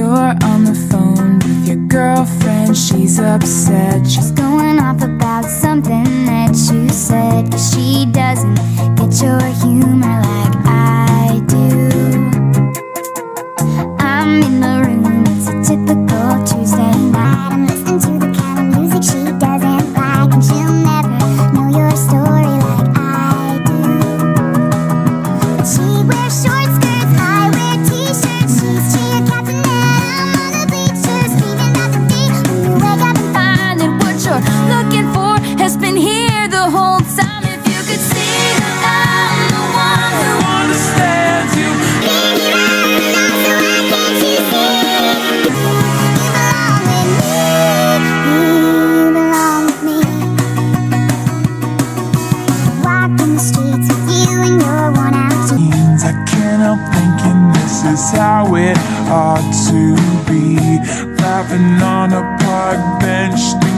You're on the phone with your girlfriend, she's upset. She's going off about something that you said, 'cause she doesn't get your humor like I do. I'm in the room, it's a typical Tuesday night. I'm listening to the kind of music she doesn't like, and she'll never know your story like I do. But she wears short skirts, I wear t-shirts. She's cheer captain and I'm on the bleachers, screaming out the beat when you wake up and find that what you're looking for has been here the whole time. If you could see that I'm the one who Understands you. so why can't you see? You belong with me, you belong with me. Walking the streets with you and your worn out jeans. I can't help thinking this is how it ought to be. Laughing on a park bench.